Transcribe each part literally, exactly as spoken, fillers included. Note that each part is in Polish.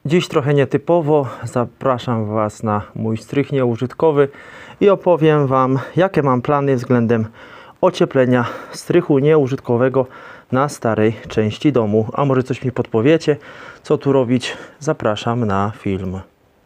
Dziś trochę nietypowo zapraszam Was na mój strych nieużytkowy i opowiem Wam, jakie mam plany względem ocieplenia strychu nieużytkowego na starej części domu. A może coś mi podpowiecie, co tu robić? Zapraszam na film.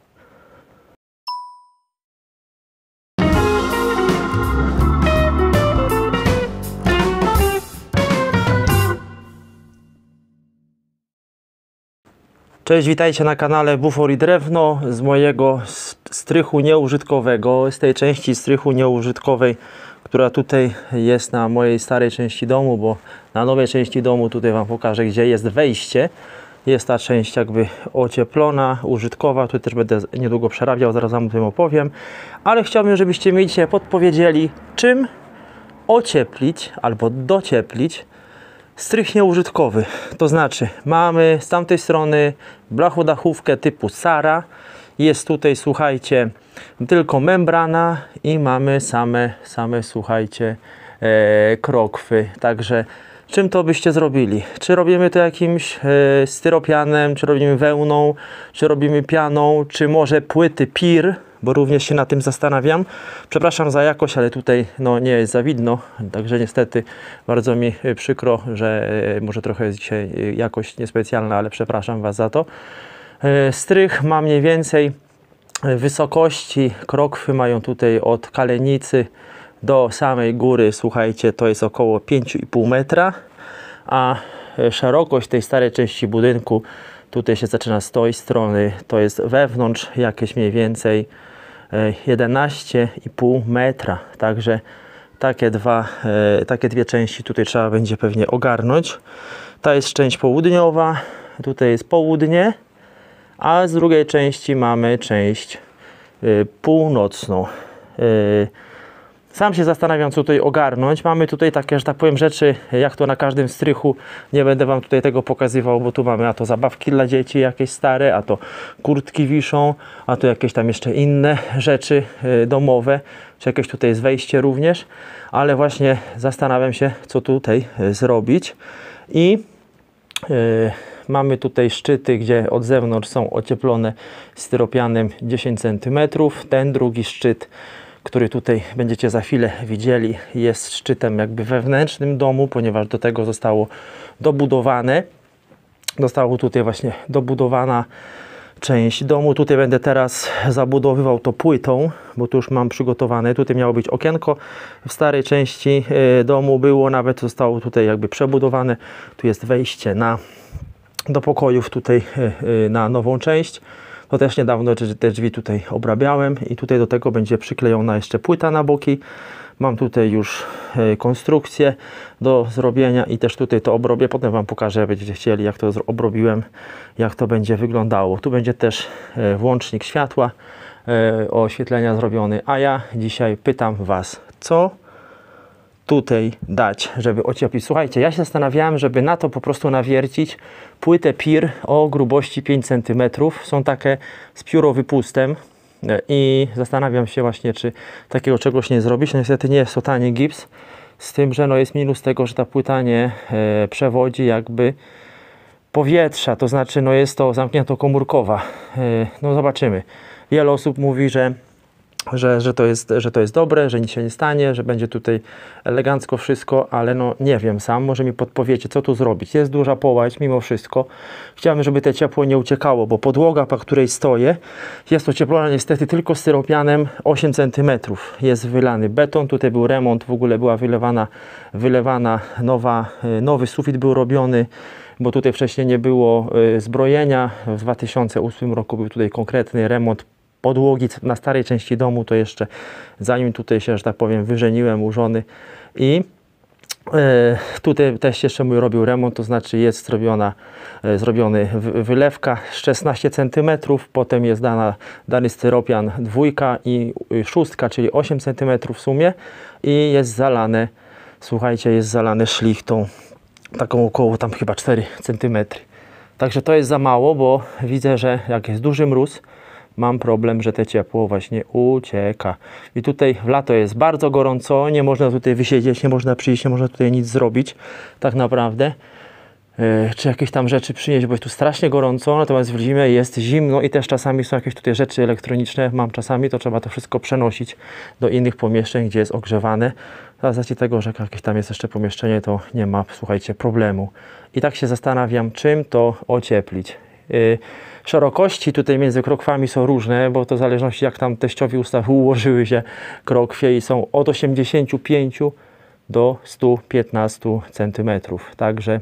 Cześć, witajcie na kanale Bufor i Drewno z mojego strychu nieużytkowego, z tej części strychu nieużytkowej, która tutaj jest na mojej starej części domu, bo na nowej części domu tutaj Wam pokażę, gdzie jest wejście. Jest ta część jakby ocieplona, użytkowa, tu też będę niedługo przerabiał, zaraz Wam o tym opowiem, ale chciałbym, żebyście mi dzisiaj podpowiedzieli, czym ocieplić albo docieplić strych nieużytkowy. To znaczy mamy z tamtej strony blachodachówkę typu Sara, jest tutaj, słuchajcie, tylko membrana i mamy same, same słuchajcie, e, krokwy. Także czym to byście zrobili? Czy robimy to jakimś e, styropianem, czy robimy wełną, czy robimy pianą, czy może płyty pir, bo również się na tym zastanawiam. Przepraszam za jakość, ale tutaj no, nie jest za widno, także niestety bardzo mi przykro, że e, może trochę jest dzisiaj jakość niespecjalna, ale przepraszam Was za to. E, strych ma mniej więcej wysokości, krokwy mają tutaj od kalenicy do samej góry, słuchajcie, to jest około pięć i pół metra, a szerokość tej starej części budynku tutaj się zaczyna z tej strony, to jest wewnątrz jakieś mniej więcej jedenaście i pół metra. Także takie, dwa, takie dwie części tutaj trzeba będzie pewnie ogarnąć. Ta jest część południowa, tutaj jest południe, a z drugiej części mamy część północną. Sam się zastanawiam, co tutaj ogarnąć. Mamy tutaj takie, że tak powiem, rzeczy, jak to na każdym strychu. Nie będę Wam tutaj tego pokazywał, bo tu mamy a to zabawki dla dzieci jakieś stare, a to kurtki wiszą, a to jakieś tam jeszcze inne rzeczy domowe, czy jakieś tutaj jest wejście również. Ale właśnie zastanawiam się, co tutaj zrobić. I yy, mamy tutaj szczyty, gdzie od zewnątrz są ocieplone styropianem dziesięć centymetrów. Ten drugi szczyt, który tutaj będziecie za chwilę widzieli, jest szczytem jakby wewnętrznym domu, ponieważ do tego zostało dobudowane. Zostało tutaj właśnie dobudowana część domu. Tutaj będę teraz zabudowywał to płytą, bo tu już mam przygotowane. Tutaj miało być okienko. W starej części domu było, nawet zostało tutaj jakby przebudowane. Tu jest wejście na, do pokojów tutaj na nową część. To też niedawno te drzwi tutaj obrabiałem i tutaj do tego będzie przyklejona jeszcze płyta na boki. Mam tutaj już konstrukcję do zrobienia i też tutaj to obrobię. Potem Wam pokażę, jak będziecie chcieli, jak to obrobiłem, jak to będzie wyglądało. Tu będzie też włącznik światła, oświetlenia zrobiony, a ja dzisiaj pytam Was, co tutaj dać, żeby ocieplić. Słuchajcie, ja się zastanawiałem, żeby na to po prostu nawiercić płytę pir o grubości pięć centymetrów. Są takie z piórowypustem i zastanawiam się właśnie, czy takiego czegoś nie zrobić. No niestety nie jest to tani gips, z tym, że no jest minus tego, że ta płyta nie e, przewodzi jakby powietrza, to znaczy no jest to zamknięto komórkowa. E, no zobaczymy. Wiele osób mówi, że Że, że, to jest, że to jest dobre, że nic się nie stanie, że będzie tutaj elegancko wszystko, ale no nie wiem sam, może mi podpowiecie, co tu zrobić. Jest duża połać mimo wszystko. Chciałem, żeby te ciepło nie uciekało, bo podłoga, po której stoję, jest ocieplona niestety tylko styropianem osiem centymetrów. Jest wylany beton, tutaj był remont, w ogóle była wylewana, wylewana nowa, nowy sufit był robiony, bo tutaj wcześniej nie było zbrojenia. W dwa tysiące ósmym roku był tutaj konkretny remont podłogi na starej części domu, to jeszcze zanim tutaj się, że tak powiem, wyżeniłem u żony i e, tutaj też jeszcze mój robił remont, to znaczy jest zrobiona, e, zrobiony wylewka szesnaście centymetrów, potem jest dana, dany styropian dwójka i szóstka, czyli osiem centymetrów w sumie i jest zalane, słuchajcie, jest zalane szlichtą taką około tam chyba cztery centymetry. Także to jest za mało, bo widzę, że jak jest duży mróz, mam problem, że te ciepło właśnie ucieka. I tutaj w lato jest bardzo gorąco, nie można tutaj wysiedzieć, nie można przyjść, nie można tutaj nic zrobić tak naprawdę. czy jakieś tam rzeczy przynieść, bo jest tu strasznie gorąco, natomiast w zimie jest zimno i też czasami są jakieś tutaj rzeczy elektroniczne, mam czasami, to trzeba to wszystko przenosić do innych pomieszczeń, gdzie jest ogrzewane. A z racji tego, że jakieś tam jest jeszcze pomieszczenie, to nie ma, słuchajcie, problemu. I tak się zastanawiam, czym to ocieplić. Yy, szerokości tutaj między krokwami są różne, bo to w zależności jak tam teściowi ustawił, ułożyły się krokwie i są od osiemdziesięciu pięciu do stu piętnastu centymetrów. Także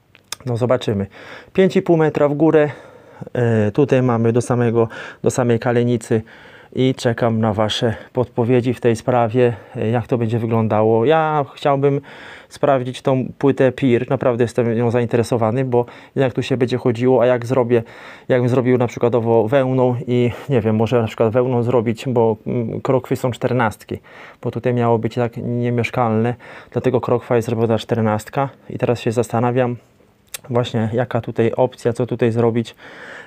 no zobaczymy. pięć i pół metra w górę. Yy, tutaj mamy do, samego, do samej kalenicy i czekam na Wasze podpowiedzi w tej sprawie, yy, jak to będzie wyglądało. Ja chciałbym sprawdzić tą płytę P I R, naprawdę jestem nią zainteresowany, bo jak tu się będzie chodziło, a jak zrobię, jakbym zrobił na przykładowo wełną i nie wiem, może na przykład wełną zrobić, bo krokwy są czternastki, bo tutaj miało być tak niemieszkalne, dlatego krokwa jest zrobiona czternastka i teraz się zastanawiam właśnie jaka tutaj opcja, co tutaj zrobić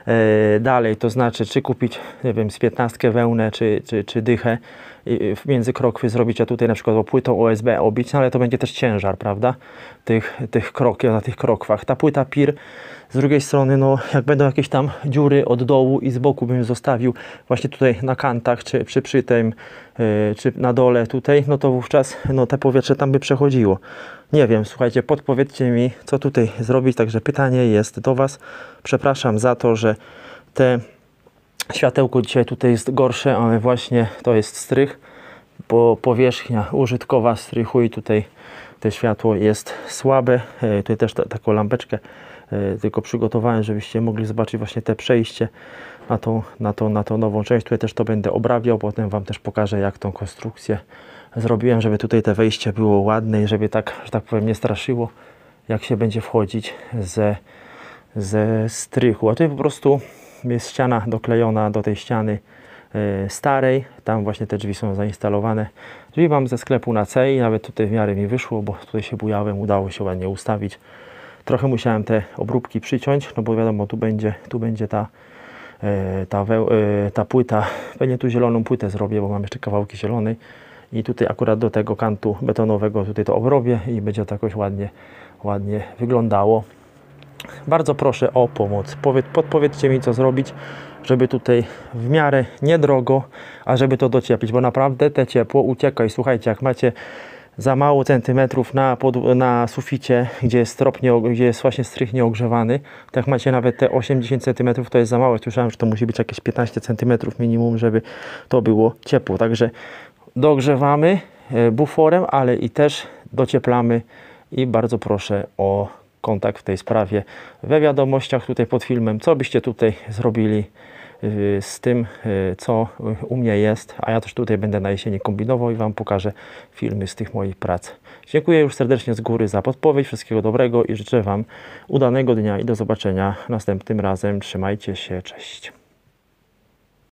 e, dalej, to znaczy czy kupić, nie wiem, z piętnastkę wełnę, czy, czy, czy dychę i między krokwy zrobić, a tutaj na przykład płytą O S B obić, no ale to będzie też ciężar, prawda, tych, tych kroków, na tych krokwach. Ta płyta P I R z drugiej strony, no jak będą jakieś tam dziury od dołu i z boku bym zostawił właśnie tutaj na kantach, czy, czy przy tym, yy, czy na dole tutaj, no to wówczas no te powietrze tam by przechodziło. Nie wiem, słuchajcie, podpowiedzcie mi, co tutaj zrobić, także pytanie jest do Was. Przepraszam za to, że te światełko dzisiaj tutaj jest gorsze, ale właśnie to jest strych, bo powierzchnia użytkowa strychu i tutaj to światło jest słabe. Yy, tutaj też ta, taką lampeczkę yy, tylko przygotowałem, żebyście mogli zobaczyć właśnie te przejście na tą, na tą, na tą nową część. Tutaj też to będę obrabiał, potem Wam też pokażę, jak tą konstrukcję zrobiłem, żeby tutaj te wejście było ładne i żeby tak, że tak powiem, nie straszyło, jak się będzie wchodzić ze, ze strychu. A tutaj po prostu jest ściana doklejona do tej ściany y, starej. Tam właśnie te drzwi są zainstalowane. Drzwi mam ze sklepu na C i nawet tutaj w miarę mi wyszło, bo tutaj się bujałem, udało się ładnie ustawić. Trochę musiałem te obróbki przyciąć, no bo wiadomo, tu będzie, tu będzie ta, y, ta, y, ta płyta. Pewnie tu zieloną płytę zrobię, bo mam jeszcze kawałki zielonej. I tutaj akurat do tego kantu betonowego tutaj to obrobię i będzie to jakoś ładnie, ładnie wyglądało. Bardzo proszę o pomoc. Powie, podpowiedzcie mi, co zrobić, żeby tutaj w miarę niedrogo, a żeby to docieplić, bo naprawdę te ciepło ucieka. I słuchajcie, jak macie za mało centymetrów na, pod, na suficie, gdzie jest strop nie, gdzie jest właśnie strych nieogrzewany, to jak macie nawet te osiemdziesiąt centymetrów, to jest za mało. Słyszałem, że to musi być jakieś piętnaście centymetrów minimum, żeby to było ciepło. Także dogrzewamy buforem, ale i też docieplamy i bardzo proszę o kontakt w tej sprawie we wiadomościach tutaj pod filmem, co byście tutaj zrobili z tym, co u mnie jest, a ja też tutaj będę na jesieni kombinował i Wam pokażę filmy z tych moich prac. Dziękuję już serdecznie z góry za podpowiedź, wszystkiego dobrego i życzę Wam udanego dnia i do zobaczenia następnym razem. Trzymajcie się, cześć.